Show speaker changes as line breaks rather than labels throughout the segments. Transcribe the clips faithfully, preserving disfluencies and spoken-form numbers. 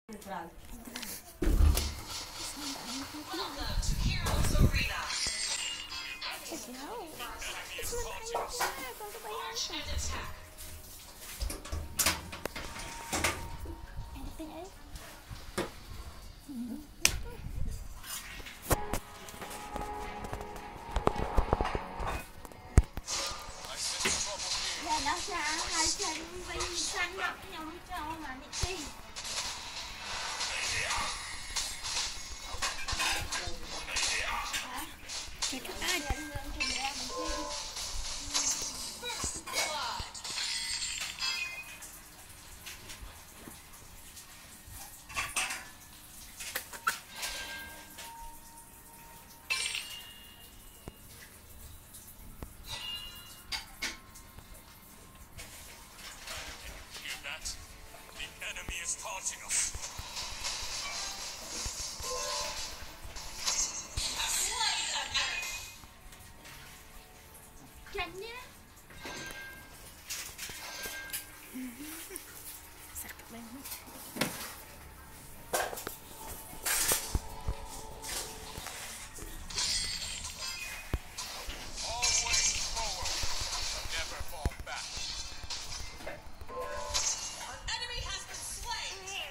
Entrada.
Welcome to Heroes Arena.
Não.
Isso não é March and attack.
Anything else?
Giờ nó sẽ hai chân vinh xanh mặt nhau cho mà đi đi.
Cái thức ăn.
First blood.
Hear that? The enemy is taunting us.
Slay an enemy.
Tránh nhé.
Sakit banget.
Always forward. Never fall back.
An enemy has been slain.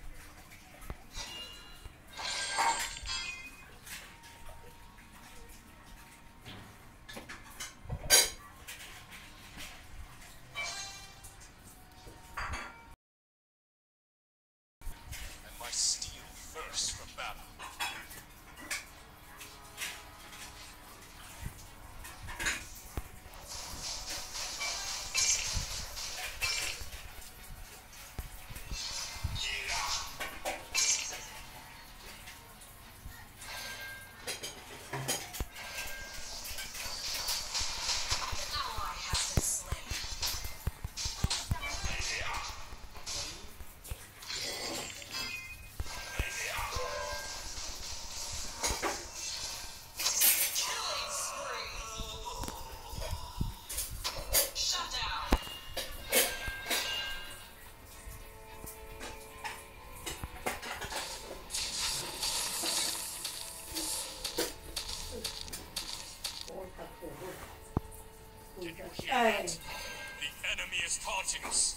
And my steel thirsts for battle.
Ally has been slain. Killing spree. Shut down.
Can you hear
Ai.
that? The enemy is taunting us.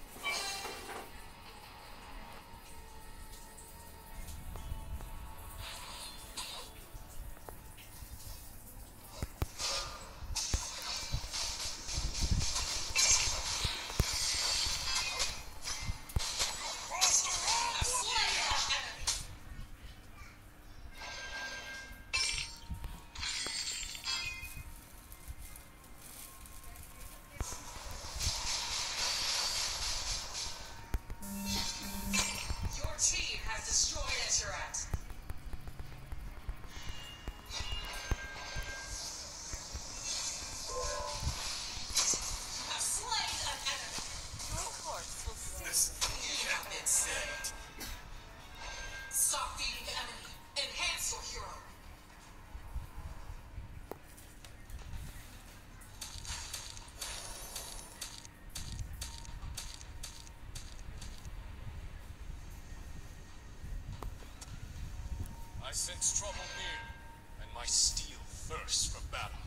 Cross the road!
Slay an enemy. Your team has destroyed a turret. Have slain an enemy. Your corpse will soon you have been saved. Stop feeding the enemy. Enhance your hero.
I sense trouble near, and my steel thirsts for battle.